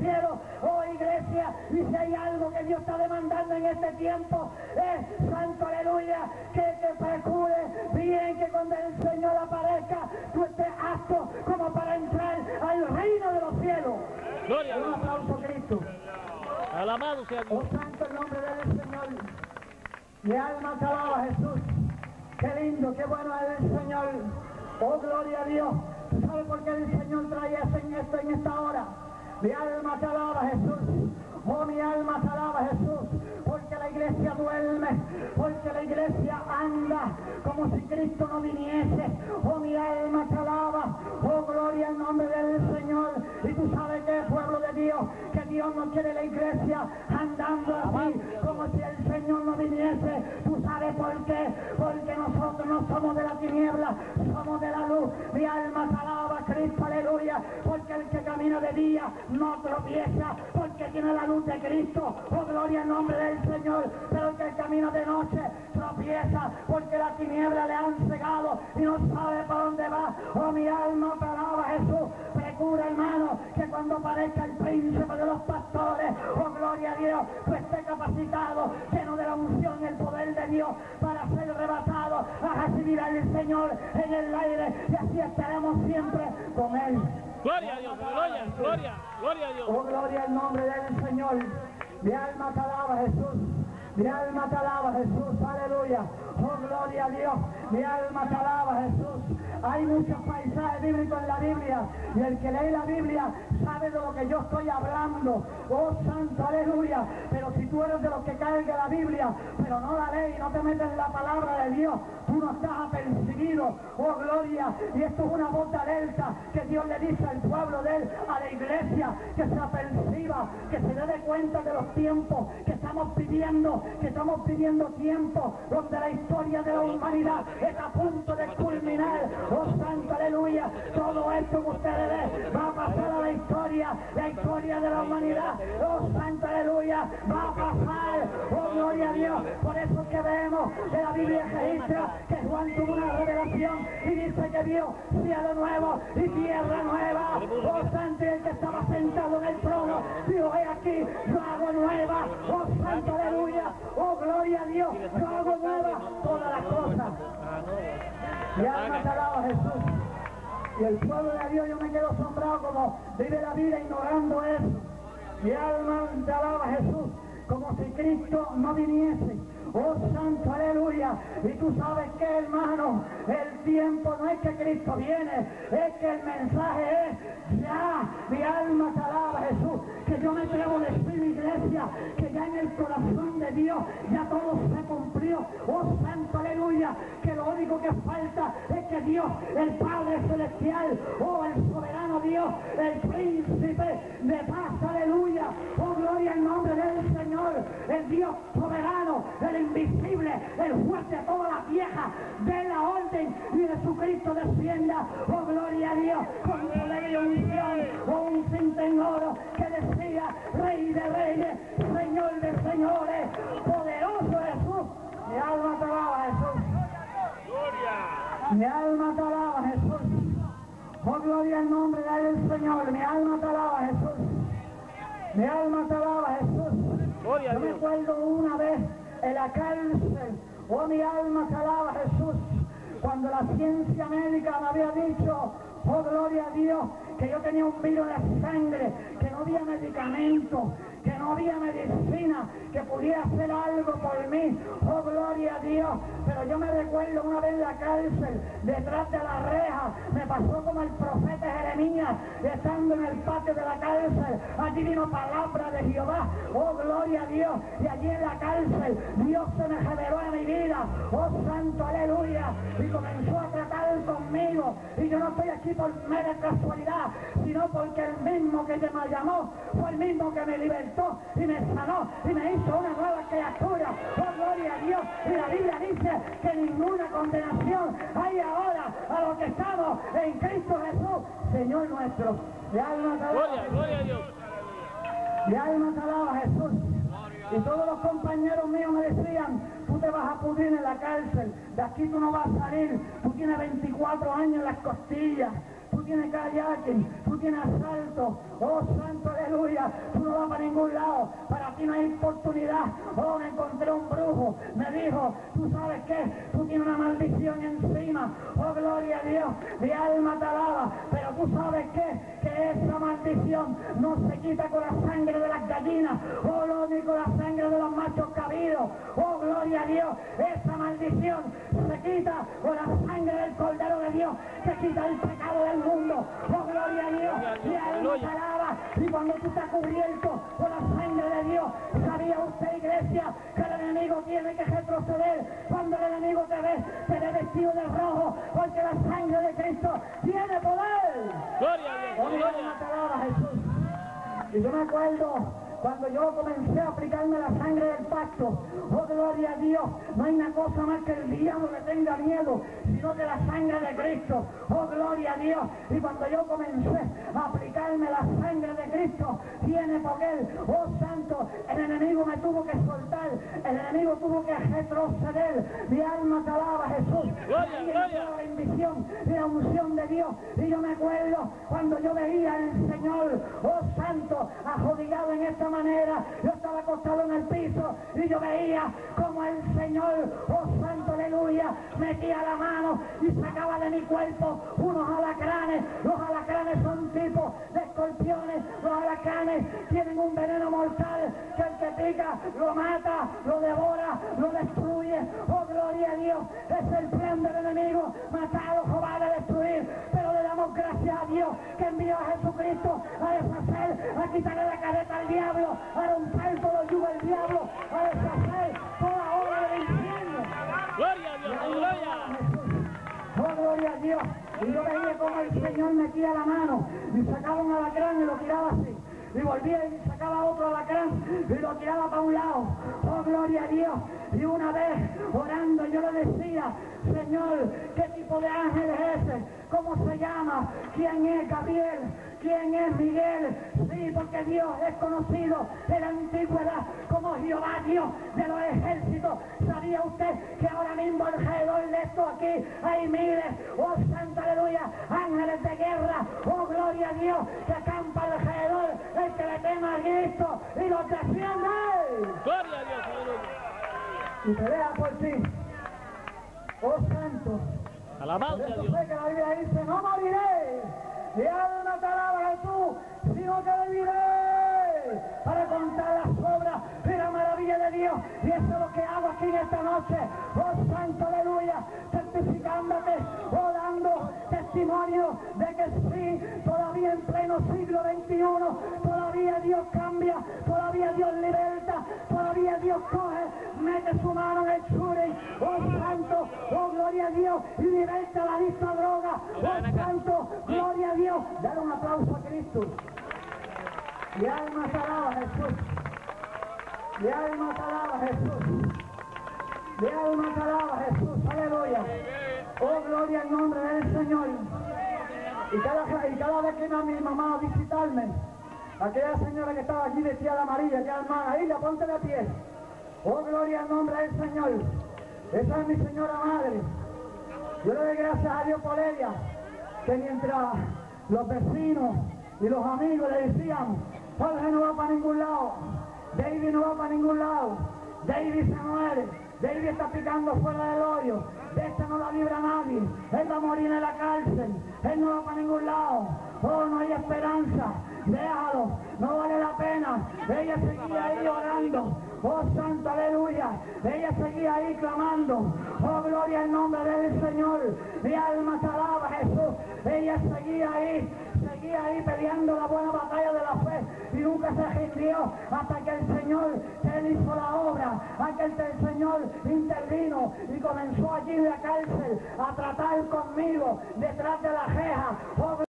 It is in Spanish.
cielos. Oh iglesia, y si hay algo que Dios está demandando en este tiempo, es, santo aleluya, que te procure bien que cuando el Señor aparezca, tú estés apto como para entrar al reino de los cielos. Gloria a Dios. Un aplauso a Cristo. Alabado sea Dios. Oh santo el nombre del Señor. Mi alma te alaba, Jesús. Qué lindo, qué bueno es el Señor. Oh gloria a Dios. ¿Tú sabes por qué el Señor trae esto en esta hora? Mi alma te alaba, Jesús. Oh, mi alma te alaba, Jesús. Porque la iglesia duerme, porque la iglesia anda como si Cristo no viniese. Oh, mi alma te alaba. Oh, gloria al nombre del Señor. Y tú sabes que, pueblo de Dios, que Dios no quiere la iglesia andando así, como si el Señor no viniese. ¿Tú sabes por qué? Porque nosotros no somos de la tiniebla, somos de la luz. Mi alma te alaba, Cristo, aleluya. Porque el que camina de día no tropieza, porque tiene la luz de Cristo. Oh, gloria al nombre del Señor. Pero el que camina de noche tropieza, porque la tiniebla le han cegado y no sabe para dónde va. Oh, mi alma te alaba, Jesús. Procura, hermano, que cuando aparezca el príncipe de los pastores, oh, gloria a Dios, tú estés capacitado, lleno de la unción y el poder de Dios, para ser arrebatado a recibir al Señor en el aire, y así estaremos siempre con Él. Gloria a Dios, gloria, gloria, gloria a Dios. Oh, gloria al nombre del Señor. Mi alma te alaba, Jesús. Mi alma te alaba, Jesús. Aleluya. Oh, gloria a Dios. Mi alma te alaba, Jesús. Hay muchos paisajes bíblicos en la Biblia, y el que lee la Biblia sabe de lo que yo estoy hablando. Oh, santo, aleluya. Pero si tú eres de los que carga la Biblia, pero no la lees y no te metes en la palabra de Dios, tú no estás apercibido. Oh, gloria. Y esto es una voz de alerta que Dios le dice al pueblo de Él, a la iglesia, que se aperciba, que se dé cuenta de los tiempos que estamos viviendo, tiempos donde la historia de la humanidad está a punto de culminar. Oh, santo, aleluya. Todo esto que ustedes ven va a pasar a la historia de la humanidad. Oh, santo, aleluya, va a pasar. Oh, gloria a Dios. Por eso que vemos que la Biblia registra que Juan tuvo una revelación y dice que vio cielo nuevo y tierra nueva. Oh, santo, y el que estaba sentado en el trono dijo, he aquí, yo hago nueva. Oh, santo, aleluya. Oh, gloria a Dios, yo hago nueva todas las cosas. Mi alma te alaba, Jesús. Y el pueblo de Dios, yo me quedo asombrado como vive la vida ignorando eso. Mi alma te alaba, Jesús, como si Cristo no viniese. Oh, santo, aleluya. Y tú sabes que, hermano, el tiempo no es que Cristo viene, es que el mensaje es ya. Mi alma te alaba, Jesús. Que yo me atrevo a decir, iglesia, que ya en el corazón de Dios ya todo se cumplió. Oh, santo, aleluya. Que lo único que falta es que Dios, el Padre Celestial, oh, el soberano Dios, el príncipe de paz, aleluya. Oh, gloria al nombre del Señor, el Dios soberano, el invisible, el juez de toda la vieja, de la orden, y Jesucristo descienda. Oh, gloria a Dios, con poder y unción, oh, un cinto en oro que decía, Rey de reyes, Señor de señores, poderoso Jesús. Mi alma te alaba, Jesús. Mi alma te alaba, Jesús. Oh, gloria al nombre del Señor. Mi alma te alaba, Jesús. Mi alma te alaba, Jesús. Yo me acuerdo una vez en la cárcel. Oh, mi alma te alaba, Jesús. Cuando la ciencia médica me había dicho, oh, gloria a Dios, que yo tenía un virus en la sangre, que no había medicamento, que no había medicina que pudiera hacer algo por mí. Oh, gloria a Dios. Pero yo me recuerdo una vez en la cárcel, detrás de la reja, me pasó como el profeta Jeremías, estando en el patio de la cárcel. Allí vino palabra de Jehová. Oh, gloria a Dios. Y allí en la cárcel Dios se me reveló a mi vida. Oh, santo, aleluya. Y comenzó a tratar conmigo. Y yo no estoy aquí por mera casualidad, sino porque el mismo que me llamó fue el mismo que me libertó y me sanó y me hizo una nueva criatura. Oh, gloria a Dios. Y la Biblia dice que ninguna condenación hay ahora a los que estamos en Cristo Jesús, Señor nuestro. Mi alma te alaba, gloria a Dios. Mi alma te alaba, Jesús. Y todos los compañeros míos me decían, tú te vas a pudrir en la cárcel, de aquí tú no vas a salir, tú tienes 24 años en las costillas, tú tienes kayaking, tú tienes asalto, oh santo, aleluya, tú no vas para ningún lado, para ti no hay oportunidad. Oh, me encontré un brujo, me dijo, tú sabes qué, tú tienes una maldición encima, oh gloria a Dios, mi alma te alaba, pero tú sabes qué, que esa maldición no se quita con la sangre de las gallinas, oh no, ni con la sangre de los machos cabidos, oh gloria a Dios, esa maldición se quita con la sangre del Cordero de Dios, que quita el pecado del mundo, oh gloria a Dios, mi alma te alaba, y cuando tú estás cubierto con la sangre de Dios, ¿sabía usted, iglesia, que el enemigo tiene que retroceder cuando el enemigo te ve vestido de rojo, porque la sangre de Cristo tiene poder? Gloria a Dios, Oh, mi alma aleluya. te alaba, Jesús. Y yo me acuerdo cuando yo comencé a aplicarme la sangre del pacto, oh gloria a Dios, no hay una cosa más que el diablo le tenga miedo, sino que la sangre de Cristo, oh gloria a Dios. Y cuando yo comencé a aplicarme la sangre de Cristo, tiene poder, oh santo, el enemigo me tuvo que soltar, el enemigo tuvo que retroceder, mi alma te alaba, Jesús. Gloria, Ahí gloria. entró la bendición y la unción de Dios, y yo me acuerdo cuando yo veía al Señor, oh santo, arrodillado en esta manera, yo estaba acostado en el piso y yo veía como el Señor, oh santo, aleluya, metía la mano y sacaba de mi cuerpo unos alacranes. Los alacranes son tipos de escorpiones, los alacranes tienen un veneno mortal que el que pica lo mata, lo devora, lo destruye, oh gloria a Dios. Es el plan del enemigo, matarlo, robar, destruir, pero le damos gracias a Dios que envió a Jesucristo a deshacer, a quitarle la careta al diablo, a romper todo el yugo del diablo, a deshacer toda obra del infierno. Gloria a Dios, aleluya. Oh, gloria a Dios. Y yo veía como el Señor metía la mano y sacaba un alacrán y lo tiraba así. Y volvía y sacaba otro alacrán y lo tiraba para un lado. Oh, gloria a Dios. Y una vez orando yo le decía, Señor, ¿qué tipo de ángel es ese? ¿Cómo se llama? ¿Quién es Gabriel? ¿Quién es Miguel? Sí, porque Dios es conocido en la antigüedad como Jehová, Dios de los ejércitos. ¿Sabía usted que ahora mismo alrededor de esto aquí hay miles, oh santa aleluya, ángeles de guerra, oh gloria a Dios, que acampa alrededor el que le tema a Cristo y los defiende? Gloria a Dios, aleluya. Y pelea por ti, oh santo. Por Alabanza a eso Dios. sé que la Biblia dice, no moriré, mi alma te alaba, Jesús, sino que viviré para contar las obras y la maravilla de Dios. Y eso es lo que hago aquí en esta noche, oh santo, aleluya, certificándote, oh dando testimonio de que sí, todavía en pleno siglo XXI, todavía Dios cambia, todavía Dios liberta, todavía Dios coge, mete su mano en el churi, oh santo, oh gloria a Dios, y liberta la lista droga, oh santo, gloria a Dios. Dale un aplauso a Cristo. Mi alma te alaba, Jesús. Mi alma te alaba, Jesús. Mi alma te alaba, Jesús. Aleluya. Oh, gloria al nombre del Señor. Y cada vez que iba mi mamá a visitarme, aquella señora que estaba allí vestida de amarilla, aquella hermana, ahí la ponte de pie. Oh, gloria al nombre del Señor. Esa es mi señora madre. Yo le doy gracias a Dios por ella, que mientras los vecinos y los amigos le decían, Jorge no va para ningún lado, David no va para ningún lado, David se muere, David está picando fuera del hoyo, de esta no la libra nadie, él va a morir en la cárcel, él no va para ningún lado, oh, no hay esperanza, déjalo, no vale la pena. Ella seguía ahí orando, oh santo, aleluya, ella seguía ahí clamando, oh gloria al nombre del Señor, mi alma te alaba, Jesús. Ella seguía ahí peleando la buena batalla de la fe y nunca se rindió hasta que el Señor él hizo la obra, hasta que el Señor intervino y comenzó allí en la cárcel a tratar conmigo detrás de la reja. Oh,